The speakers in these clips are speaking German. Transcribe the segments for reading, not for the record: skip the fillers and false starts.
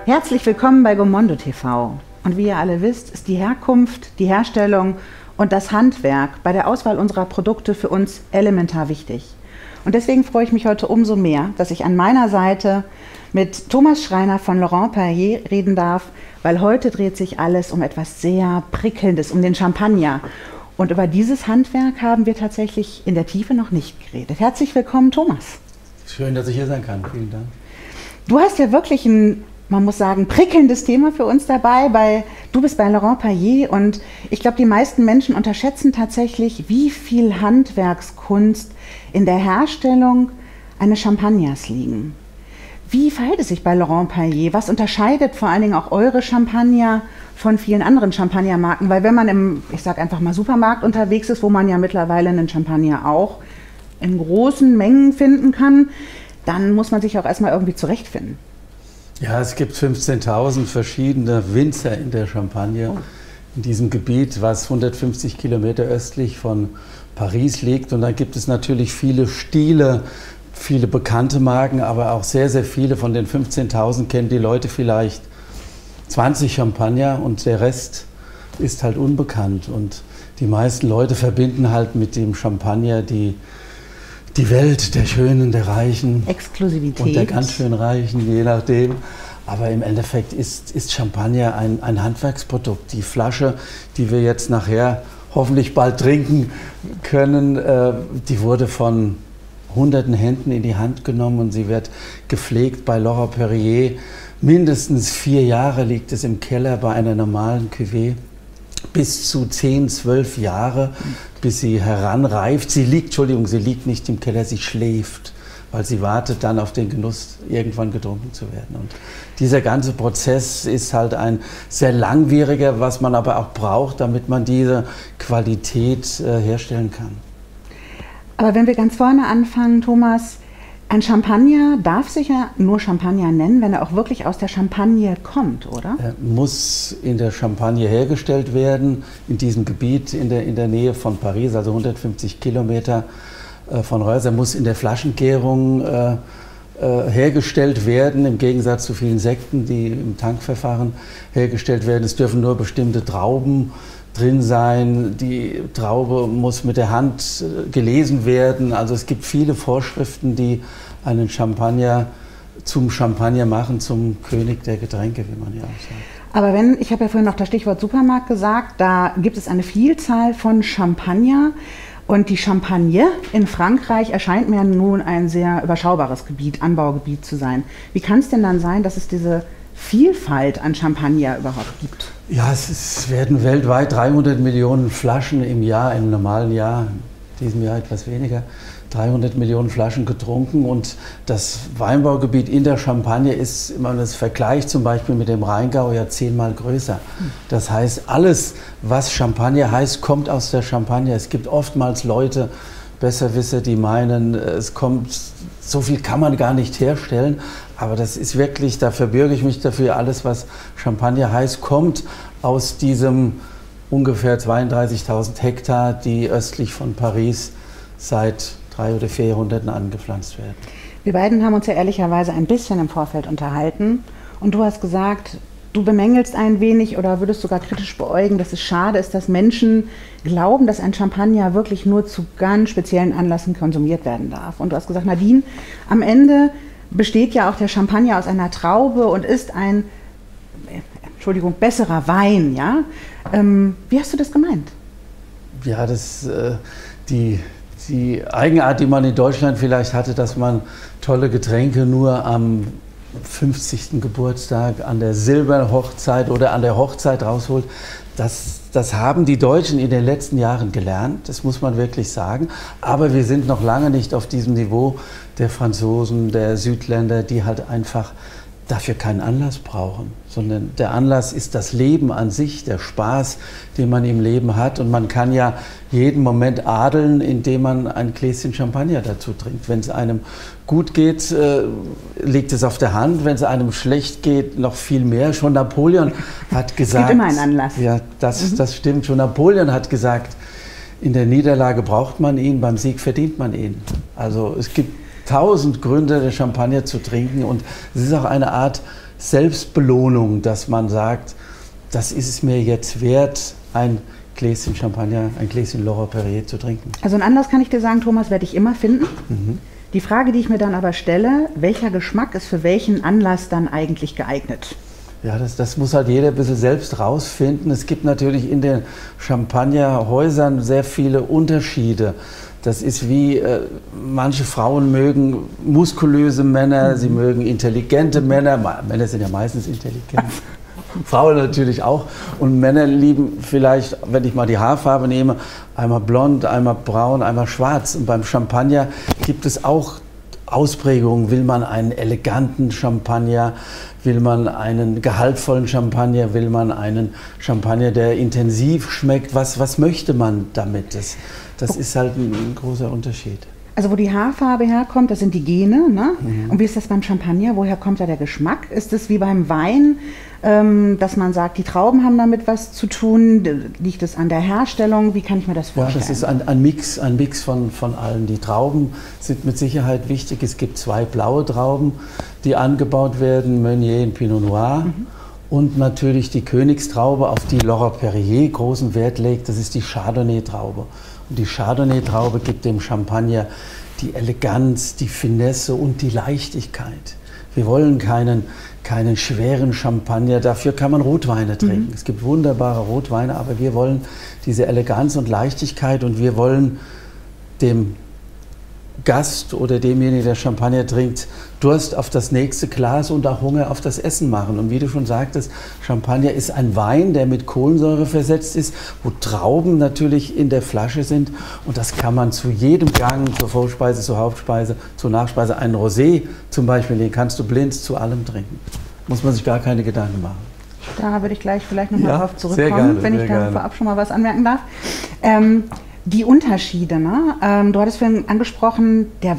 Herzlich willkommen bei Gomondo TV. Und wie ihr alle wisst, ist die Herkunft, die Herstellung und das Handwerk bei der Auswahl unserer Produkte für uns elementar wichtig. Und deswegen freue ich mich heute umso mehr, dass ich an meiner Seite mit Thomas Schreiner von Laurent Perrier reden darf, weil heute dreht sich alles um etwas sehr Prickelndes, um den Champagner. Und über dieses Handwerk haben wir tatsächlich in der Tiefe noch nicht geredet. Herzlich willkommen, Thomas. Schön, dass ich hier sein kann. Vielen Dank. Du hast ja wirklich ein, man muss sagen, prickelndes Thema für uns dabei. Du bist bei Laurent Perrier und ich glaube, die meisten Menschen unterschätzen tatsächlich, wie viel Handwerkskunst in der Herstellung eines Champagners liegen. Wie verhält es sich bei Laurent Perrier? Was unterscheidet vor allen Dingen auch eure Champagner von vielen anderen Champagnermarken? Weil wenn man im, ich sage einfach mal, Supermarkt unterwegs ist, wo man ja mittlerweile einen Champagner auch in großen Mengen finden kann, dann muss man sich auch erstmal irgendwie zurechtfinden. Ja, es gibt 15.000 verschiedene Winzer in der Champagne, in diesem Gebiet, was 150 Kilometer östlich von Paris liegt. Und da gibt es natürlich viele Stile, viele bekannte Marken, aber auch sehr, sehr viele. Von den 15.000 kennen die Leute vielleicht 20 Champagner und der Rest ist halt unbekannt. Und die meisten Leute verbinden halt mit dem Champagner die Welt der Schönen, der Reichen. Exklusivität. Und der ganz schön Reichen, je nachdem. Aber im Endeffekt ist Champagner ein Handwerksprodukt. Die Flasche, die wir jetzt nachher hoffentlich bald trinken können, die wurde von hunderten Händen in die Hand genommen und sie wird gepflegt bei Laurent Perrier. Mindestens 4 Jahre liegt es im Keller bei einer normalen Cuvée. Bis zu 10, 12 Jahre, bis sie heranreift. Sie liegt nicht im Keller, sie schläft, weil sie wartet dann auf den Genuss, irgendwann getrunken zu werden. Und dieser ganze Prozess ist halt ein sehr langwieriger, was man aber auch braucht, damit man diese Qualität herstellen kann. Aber wenn wir ganz vorne anfangen, Thomas, ein Champagner darf sich ja nur Champagner nennen, wenn er auch wirklich aus der Champagne kommt, oder? Er muss in der Champagne hergestellt werden, in diesem Gebiet in der Nähe von Paris, also 150 Kilometer von Reus. Er muss in der Flaschengärung hergestellt werden, im Gegensatz zu vielen Sekten, die im Tankverfahren hergestellt werden. Es dürfen nur bestimmte Trauben drin sein, die Traube muss mit der Hand gelesen werden. Also es gibt viele Vorschriften, die einen Champagner zum Champagner machen, zum König der Getränke, wie man ja auch sagt. Aber ich habe ja vorhin noch das Stichwort Supermarkt gesagt, da gibt es eine Vielzahl von Champagner und die Champagne in Frankreich erscheint mir nun ein sehr überschaubares Gebiet, Anbaugebiet zu sein. Wie kann es denn dann sein, dass es diese Vielfalt an Champagner überhaupt gibt? Ja, es werden weltweit 300 Millionen Flaschen im Jahr, im normalen Jahr, in diesem Jahr etwas weniger, 300 Millionen Flaschen getrunken. Und das Weinbaugebiet in der Champagne ist, wenn man das vergleicht zum Beispiel mit dem Rheingau, ja 10-mal größer. Das heißt, alles, was Champagner heißt, kommt aus der Champagne. Es gibt oftmals Leute, Besserwisser, die meinen, so viel kann man gar nicht herstellen. Aber das ist wirklich, da verbürge ich mich dafür, alles was Champagner heißt, kommt aus diesem ungefähr 32.000 Hektar, die östlich von Paris seit 3 oder 4 Jahrhunderten angepflanzt werden. Wir beiden haben uns ja ehrlicherweise ein bisschen im Vorfeld unterhalten und du hast gesagt, du bemängelst ein wenig oder würdest sogar kritisch beäugen, dass es schade ist, dass Menschen glauben, dass ein Champagner wirklich nur zu ganz speziellen Anlässen konsumiert werden darf. Und du hast gesagt, Nadine, am Ende besteht ja auch der Champagner aus einer Traube und ist ein, besserer Wein, ja? Wie hast du das gemeint? Ja, die Eigenart, die man in Deutschland vielleicht hatte, dass man tolle Getränke nur am 50. Geburtstag, an der Silberhochzeit oder an der Hochzeit rausholt, das haben die Deutschen in den letzten Jahren gelernt, das muss man wirklich sagen. Aber wir sind noch lange nicht auf diesem Niveau der Franzosen, der Südländer, die halt einfach dafür keinen Anlass brauchen, sondern der Anlass ist das Leben an sich, der Spaß, den man im Leben hat. Und man kann ja jeden Moment adeln, indem man ein Gläschen Champagner dazu trinkt. Wenn es einem gut geht, liegt es auf der Hand. Wenn es einem schlecht geht, noch viel mehr. Schon Napoleon hat gesagt... Es gibt immer einen Anlass. Ja, das stimmt. Schon Napoleon hat gesagt, in der Niederlage braucht man ihn, beim Sieg verdient man ihn. Also es gibt 1000 Gründe, den Champagner zu trinken. Und es ist auch eine Art Selbstbelohnung, dass man sagt, das ist es mir jetzt wert, ein Gläschen Champagner, ein Gläschen Laurent Perrier zu trinken. Also einen Anlass kann ich dir sagen, Thomas, werde ich immer finden. Die Frage, die ich mir dann aber stelle, welcher Geschmack ist für welchen Anlass dann eigentlich geeignet? Ja, das muss halt jeder ein bisschen selbst rausfinden. Es gibt natürlich in den Champagnerhäusern sehr viele Unterschiede. Das ist wie, manche Frauen mögen muskulöse Männer, sie mögen intelligente Männer. Männer sind ja meistens intelligent. Frauen natürlich auch. Und Männer lieben vielleicht, wenn ich mal die Haarfarbe nehme, einmal blond, einmal braun, einmal schwarz. Und beim Champagner gibt es auch Ausprägungen. Will man einen eleganten Champagner? Will man einen gehaltvollen Champagner? Will man einen Champagner, der intensiv schmeckt? Was möchte man damit? Das ist halt ein großer Unterschied. Also wo die Haarfarbe herkommt, das sind die Gene, ne? Und wie ist das beim Champagner? Woher kommt da der Geschmack? Ist es wie beim Wein, dass man sagt, die Trauben haben damit was zu tun? Liegt es an der Herstellung? Wie kann ich mir das vorstellen? Ja, das ist ein Mix von allen. Die Trauben sind mit Sicherheit wichtig. Es gibt 2 blaue Trauben, die angebaut werden, Meunier und Pinot Noir. Und natürlich die Königstraube, auf die Laurent Perrier großen Wert legt, das ist die Chardonnay-Traube. Und die Chardonnay-Traube gibt dem Champagner die Eleganz, die Finesse und die Leichtigkeit. Wir wollen keinen schweren Champagner, dafür kann man Rotweine trinken. Es gibt wunderbare Rotweine, aber wir wollen diese Eleganz und Leichtigkeit und wir wollen dem Gast oder demjenigen, der Champagner trinkt, Durst auf das nächste Glas und auch Hunger auf das Essen machen. Und wie du schon sagtest, Champagner ist ein Wein, der mit Kohlensäure versetzt ist, wo Trauben natürlich in der Flasche sind. Und das kann man zu jedem Gang, zur Vorspeise, zur Hauptspeise, zur Nachspeise, einen Rosé zum Beispiel, den kannst du blind zu allem trinken. Muss man sich gar keine Gedanken machen. Da würde ich gleich vielleicht nochmal drauf zurückkommen, wenn ich da vorab schon mal was anmerken darf. Die Unterschiede, ne? Du hattest vorhin angesprochen, der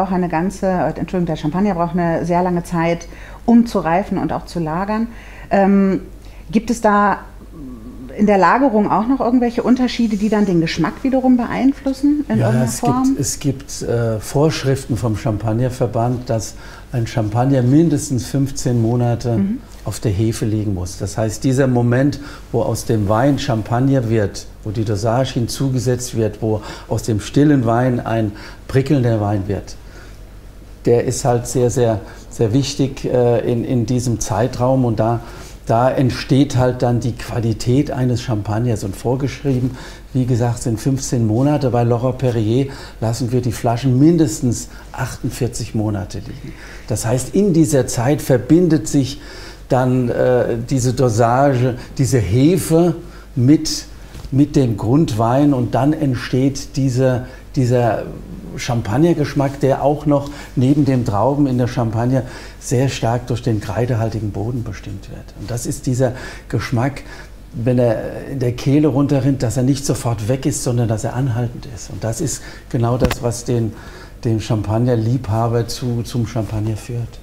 Champagner braucht eine sehr lange Zeit, um zu reifen und auch zu lagern. Gibt es da in der Lagerung auch noch irgendwelche Unterschiede, die dann den Geschmack wiederum beeinflussen in irgendeiner Form? Es gibt Vorschriften vom Champagnerverband, dass ein Champagner mindestens 15 Monate auf der Hefe liegen muss. Das heißt, dieser Moment, wo aus dem Wein Champagner wird, wo die Dosage hinzugesetzt wird, wo aus dem stillen Wein ein prickelnder Wein wird, der ist halt sehr, sehr, sehr wichtig in diesem Zeitraum. Und da entsteht halt dann die Qualität eines Champagners. Und vorgeschrieben, wie gesagt, sind 15 Monate. Bei Laurent Perrier lassen wir die Flaschen mindestens 48 Monate liegen. Das heißt, in dieser Zeit verbindet sich dann diese Dosage, diese Hefe mit dem Grundwein und dann entsteht dieser Champagnergeschmack, der auch noch neben dem Trauben in der Champagner sehr stark durch den kreidehaltigen Boden bestimmt wird. Und das ist dieser Geschmack, wenn er in der Kehle runterrinnt, dass er nicht sofort weg ist, sondern dass er anhaltend ist. Und das ist genau das, was den Champagnerliebhaber zum Champagner führt.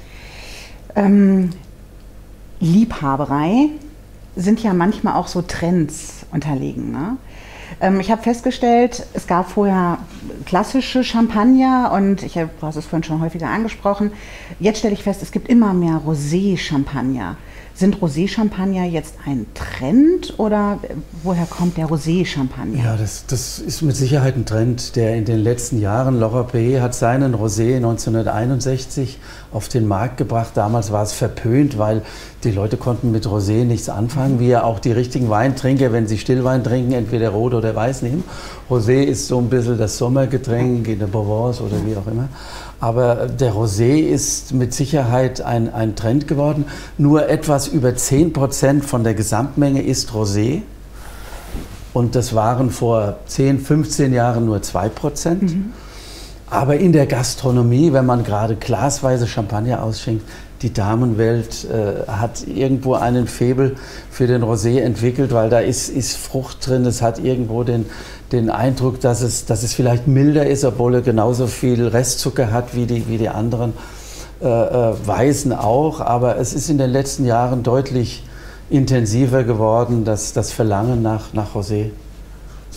Liebhaberei sind ja manchmal auch so Trends unterlegen, ne? Ich habe festgestellt, es gab vorher klassische Champagner und du hast es vorhin schon häufiger angesprochen. Jetzt stelle ich fest, es gibt immer mehr Rosé-Champagner. Sind Rosé-Champagner jetzt ein Trend oder woher kommt der Rosé-Champagner? Ja, das ist mit Sicherheit ein Trend, der in den letzten Jahren, Laurent Perrier hat seinen Rosé 1961 auf den Markt gebracht. Damals war es verpönt, weil die Leute konnten mit Rosé nichts anfangen, wie ja auch die richtigen Weintrinker, wenn sie Stillwein trinken, entweder rot oder weiß nehmen. Rosé ist so ein bisschen das Sommergetränk in der Provence oder wie auch immer. Aber der Rosé ist mit Sicherheit ein Trend geworden. Nur etwas über 10% von der Gesamtmenge ist Rosé. Und das waren vor 10, 15 Jahren nur 2%. Aber in der Gastronomie, wenn man gerade glasweise Champagner ausschenkt, die Damenwelt hat irgendwo einen Faible für den Rosé entwickelt, weil da ist Frucht drin, es hat irgendwo den Eindruck, dass es vielleicht milder ist, obwohl er genauso viel Restzucker hat wie die anderen Weißen auch. Aber es ist in den letzten Jahren deutlich intensiver geworden, das Verlangen nach Rosé.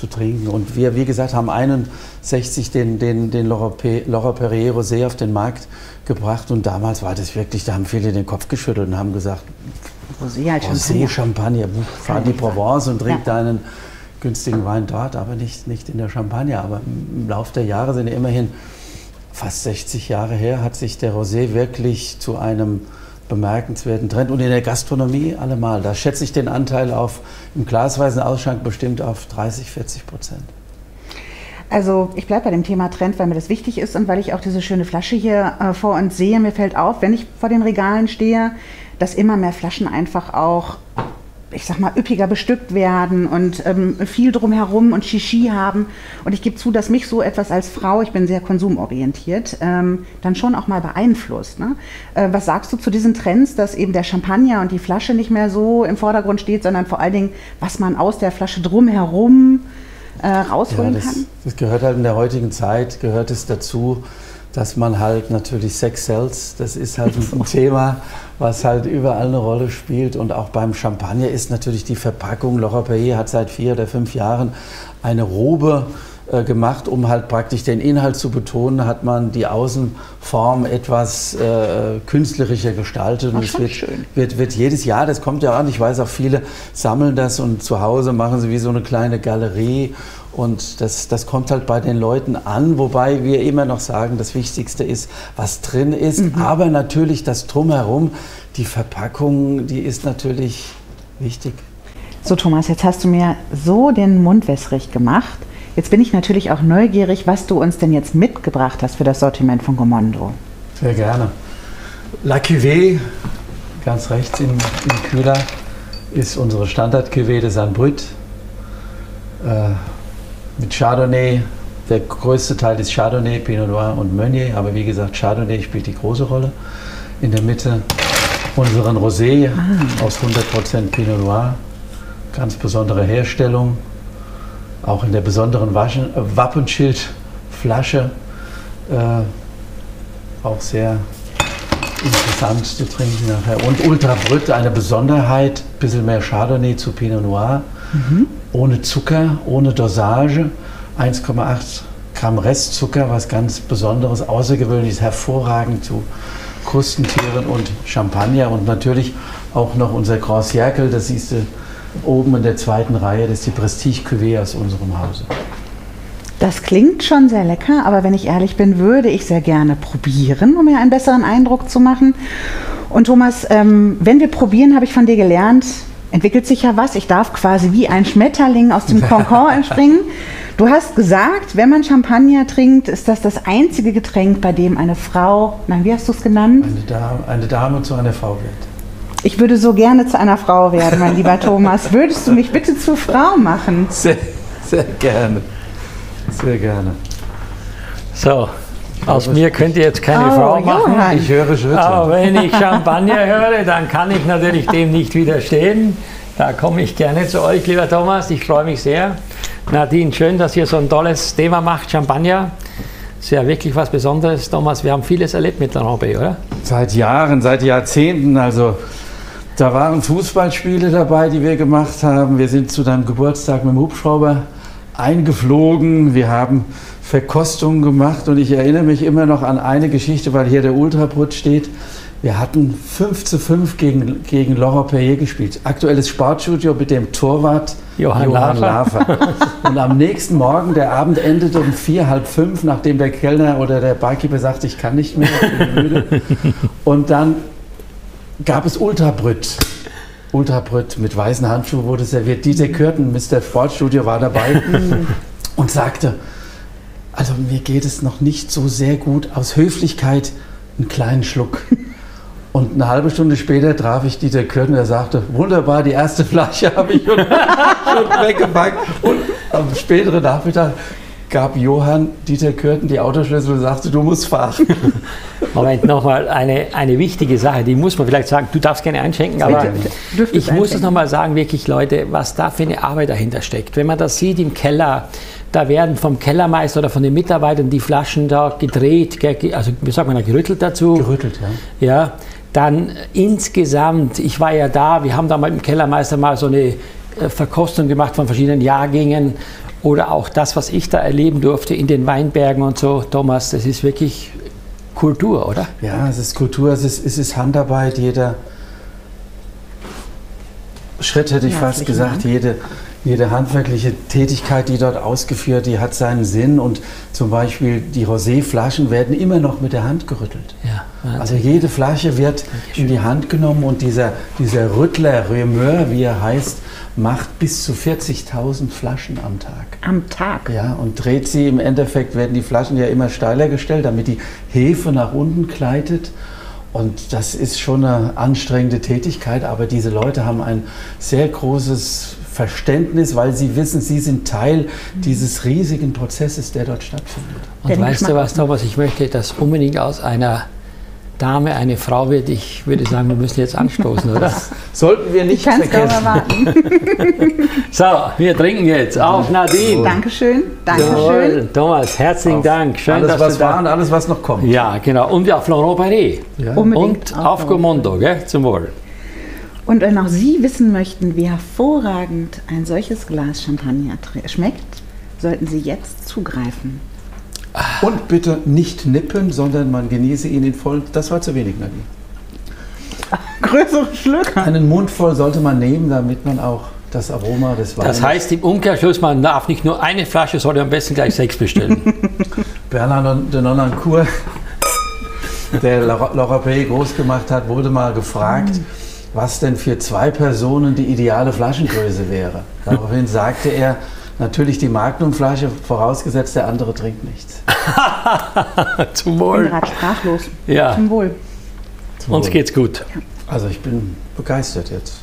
zu trinken. Und wir, wie gesagt, haben 61 den Laurent Perrier Rosé auf den Markt gebracht. Und damals war das wirklich, da haben viele den Kopf geschüttelt und haben gesagt, Rosé, Champagner, fahr in die Provence und trink deinen günstigen Wein dort, aber nicht in der Champagne. Aber im Laufe der Jahre, sind ja immerhin fast 60 Jahre her, hat sich der Rosé wirklich zu einem bemerkenswerten Trend. Und in der Gastronomie allemal. Da schätze ich den Anteil im glasweisen Ausschank bestimmt auf 30–40%. Also ich bleibe bei dem Thema Trend, weil mir das wichtig ist und weil ich auch diese schöne Flasche hier vor uns sehe. Mir fällt auf, wenn ich vor den Regalen stehe, dass immer mehr Flaschen einfach auch, ich sag mal, üppiger bestückt werden und viel drumherum und Shishi haben. Und ich gebe zu, dass mich so etwas als Frau, ich bin sehr konsumorientiert, dann schon auch mal beeinflusst. Ne? Was sagst du zu diesen Trends, dass eben der Champagner und die Flasche nicht mehr so im Vordergrund steht, sondern vor allen Dingen, was man aus der Flasche drumherum rausholen kann? Das gehört halt in der heutigen Zeit, gehört es dazu, dass man halt natürlich Sex sells, das ist halt ein Thema, was halt überall eine Rolle spielt. Und auch beim Champagner ist natürlich die Verpackung. Laurent Perrier hat seit 4 oder 5 Jahren eine Robe gemacht, um halt praktisch den Inhalt zu betonen, hat man die Außenform etwas künstlerischer gestaltet. Und es wird jedes Jahr, das kommt ja an, ich weiß auch, viele sammeln das und zu Hause machen sie wie so eine kleine Galerie. Und das kommt halt bei den Leuten an, wobei wir immer noch sagen, das Wichtigste ist, was drin ist. Aber natürlich das Drumherum, die Verpackung, die ist natürlich wichtig. So Thomas, jetzt hast du mir so den Mund wässrig gemacht. Jetzt bin ich natürlich auch neugierig, was du uns denn jetzt mitgebracht hast für das Sortiment von Gomondo. Sehr gerne. La Cuvée, ganz rechts im Kühler, ist unsere Standard-Cuvée de St. Brut. Mit Chardonnay, der größte Teil ist Chardonnay, Pinot Noir und Meunier, aber wie gesagt, Chardonnay spielt die große Rolle. In der Mitte unseren Rosé aus 100% Pinot Noir, ganz besondere Herstellung, auch in der besonderen Wappenschildflasche, auch sehr interessant zu trinken nachher. Und Ultra Brut, eine Besonderheit, ein bisschen mehr Chardonnay zu Pinot Noir. Ohne Zucker, ohne Dosage, 1,8 Gramm Restzucker, was ganz Besonderes, Außergewöhnliches, hervorragend zu Krustentieren und Champagner. Und natürlich auch noch unser Grand Cercle, das siehst du oben in der zweiten Reihe, das ist die Prestige Cuvée aus unserem Hause. Das klingt schon sehr lecker, aber wenn ich ehrlich bin, würde ich sehr gerne probieren, um mir einen besseren Eindruck zu machen. Und Thomas, wenn wir probieren, habe ich von dir gelernt, entwickelt sich ja was. Ich darf quasi wie ein Schmetterling aus dem Kokon entspringen. Du hast gesagt, wenn man Champagner trinkt, ist das das einzige Getränk, bei dem eine Frau, nein, wie hast du es genannt? Eine Dame zu einer Frau wird. Ich würde so gerne zu einer Frau werden, mein lieber Thomas. Würdest du mich bitte zur Frau machen? Sehr, sehr gerne. Sehr gerne. So. Aus mir könnt ihr jetzt keine Frau machen. Johann. Ich höre Schritte. Aber wenn ich Champagner höre, dann kann ich natürlich dem nicht widerstehen. Da komme ich gerne zu euch, lieber Thomas. Ich freue mich sehr. Nadine, schön, dass ihr so ein tolles Thema macht, Champagner. Das ist ja wirklich was Besonderes, Thomas. Wir haben vieles erlebt mit Laurent Perrier, oder? Seit Jahren, seit Jahrzehnten. Also da waren Fußballspiele dabei, die wir gemacht haben. Wir sind zu deinem Geburtstag mit dem Hubschrauber eingeflogen. Wir haben Verkostungen gemacht und ich erinnere mich immer noch an eine Geschichte, weil hier der Ultra Brut steht. Wir hatten 5:5 gegen Laurent Perrier gespielt. Aktuelles Sportstudio mit dem Torwart Johann Lafer. Und am nächsten Morgen, der Abend endete um 4, halb 5, nachdem der Kellner oder der Barkeeper sagte, ich kann nicht mehr, ich bin müde. Und dann gab es Ultra Brut. Ultra Brut mit weißen Handschuhen wurde serviert. Dieter Kürten, Mr. Sportstudio, war dabei und sagte, also mir geht es noch nicht so sehr gut, aus Höflichkeit einen kleinen Schluck. Und eine halbe Stunde später traf ich Dieter Kürten, der sagte, wunderbar, die erste Flasche habe ich schon weggepackt. Und am späteren Nachmittag gab Johann Dieter Kürten die Autoschlüssel und sagte, du musst fahren. Moment, nochmal eine wichtige Sache, die muss man vielleicht sagen, du darfst gerne einschenken, aber ich muss es nochmal sagen, wirklich Leute, was da für eine Arbeit dahinter steckt. Wenn man das sieht im Keller, da werden vom Kellermeister oder von den Mitarbeitern die Flaschen da gedreht, also wie sagt man da, gerüttelt dazu? Gerüttelt, ja. Ja, dann insgesamt, ich war ja da, wir haben da mal mit dem Kellermeister mal so eine Verkostung gemacht von verschiedenen Jahrgängen oder auch das, was ich da erleben durfte in den Weinbergen und so, Thomas, das ist wirklich Kultur, oder? Ja, es ist Kultur, es ist Handarbeit, jeder Schritt, hätte ich fast gesagt, jede handwerkliche Tätigkeit, die dort ausgeführt, die hat seinen Sinn, und zum Beispiel die Rosé-Flaschen werden immer noch mit der Hand gerüttelt. Ja, also jede Flasche wird in die Hand genommen, und dieser Rüttler, Remeur, wie er heißt, macht bis zu 40.000 Flaschen am Tag. Am Tag? Ja, und dreht sie, im Endeffekt werden die Flaschen ja immer steiler gestellt, damit die Hefe nach unten gleitet. Und das ist schon eine anstrengende Tätigkeit, aber diese Leute haben ein sehr großes Verständnis, weil sie wissen, sie sind Teil dieses riesigen Prozesses, der dort stattfindet. Und weißt du was, Thomas, ich möchte, dass unbedingt aus einer Dame eine Frau wird. Ich würde sagen, wir müssen jetzt anstoßen, oder? Das sollten wir nicht vergessen. So, wir trinken jetzt auf Nadine. Dankeschön, Dankeschön. Thomas, herzlichen Dank. Schön, alles, dass was du war und alles, was noch kommt. Ja, genau. Und auf Florent Payet. Ja. Und auf Gomondo, gell? Zum Wohl. Und wenn auch Sie wissen möchten, wie hervorragend ein solches Glas Champagner schmeckt, sollten Sie jetzt zugreifen. Und bitte nicht nippen, sondern man genieße ihn in voll. Das war zu wenig, Nadine. Größere Schlücke. Einen Mund voll sollte man nehmen, damit man auch das Aroma des Weines... Das heißt im Umkehrschluss, man darf nicht nur eine Flasche, sondern am besten gleich 6 bestellen. Bernard de Nonancourt, der Laurent Payet groß gemacht hat, wurde mal gefragt, was denn für 2 Personen die ideale Flaschengröße wäre. Daraufhin sagte er, natürlich die Magnumflasche, vorausgesetzt der andere trinkt nichts. Zum Wohl. Ich bin gerade sprachlos. Ja. Zum Wohl. Uns geht's gut. Also ich bin begeistert jetzt.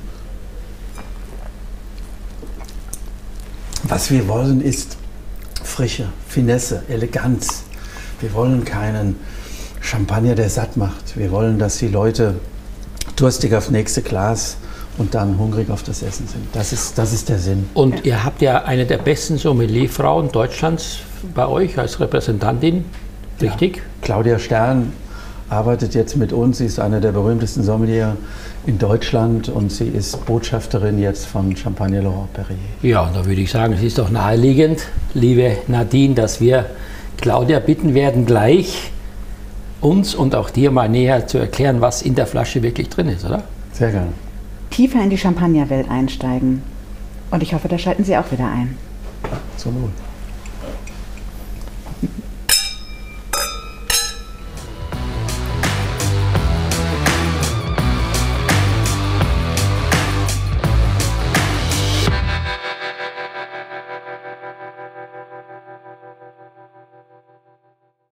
Was wir wollen ist Frische, Finesse, Eleganz. Wir wollen keinen Champagner, der satt macht. Wir wollen, dass die Leute durstig aufs nächste Glas und dann hungrig auf das Essen sind. Das ist der Sinn. Und ihr habt ja eine der besten Sommelierfrauen Deutschlands bei euch als Repräsentantin, richtig? Ja. Claudia Stern arbeitet jetzt mit uns. Sie ist eine der berühmtesten Sommelier in Deutschland und sie ist Botschafterin jetzt von Champagner Laurent Payet. Ja, da würde ich sagen, es ist doch naheliegend, liebe Nadine, dass wir Claudia bitten werden, gleich uns und auch dir mal näher zu erklären, was in der Flasche wirklich drin ist, oder? Sehr gerne. Tiefer in die Champagnerwelt einsteigen. Und ich hoffe, da schalten Sie auch wieder ein. Zum Wohl.